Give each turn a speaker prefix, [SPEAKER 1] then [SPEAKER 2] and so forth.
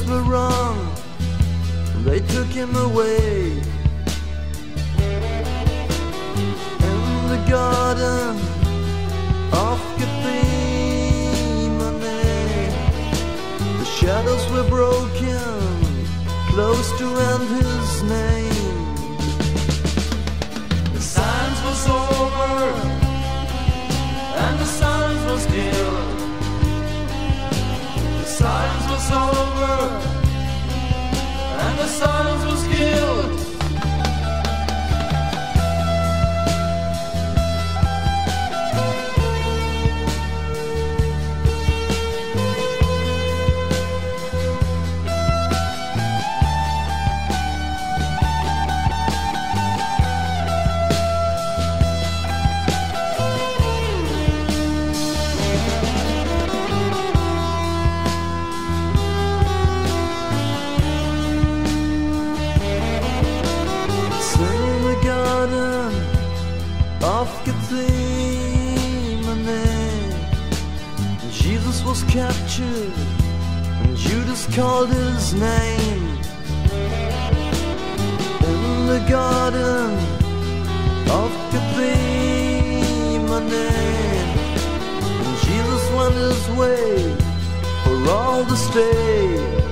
[SPEAKER 1] were wrong, they took him away. In the garden of Gethsemane, the shadows were broken, close to end his name.
[SPEAKER 2] The silence was over, and the silence was still. The silence was over, and the silence was killed.
[SPEAKER 1] Of Gethsemane, Jesus was captured and Judas called his name. In the garden of Gethsemane, Jesus went his way for all to stay.